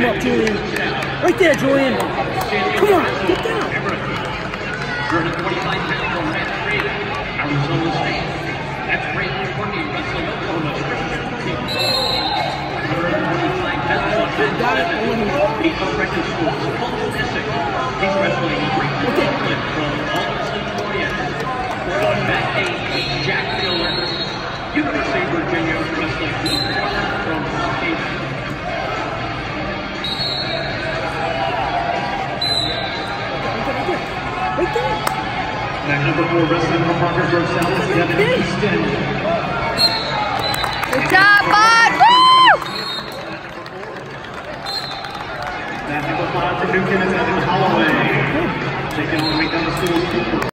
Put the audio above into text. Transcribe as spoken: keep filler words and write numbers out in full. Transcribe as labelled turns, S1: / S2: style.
S1: him up, Julian. Right there, Julian. Come on, get down.
S2: twenty-five pounds from Matt Brady, Arizona State. That's Brady Courtney wrestling Oklahoma. twenty-five pounds on Matt Brady. He's from Brecken Schools. Paul Essex. He's wrestling Ricky Franklin from Austin, California. On that eight, Jack Miller. University of Virginia wrestling Luke Walker from Caucasian.
S1: Right there.
S2: That number four wrestling from Parkersburg South is Devin Easton.
S3: Good job, bud! Woo!
S2: That number five from Newton is Evan Holloway. Taking on the way down the school.